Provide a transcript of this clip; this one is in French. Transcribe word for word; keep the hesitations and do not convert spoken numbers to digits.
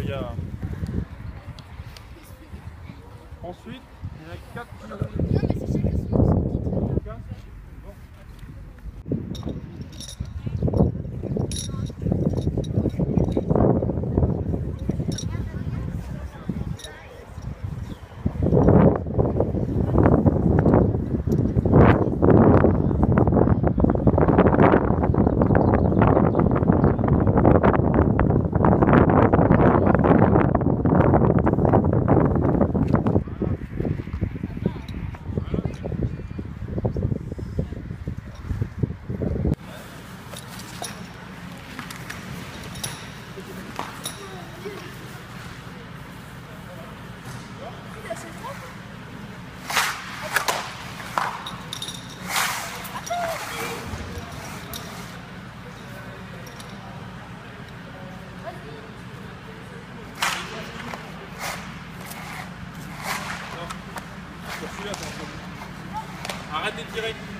y a... Ensuite, il y a quatre qui roulent. Non, mais c'est chacun son son Quatre. Bon. Arrête de tirer.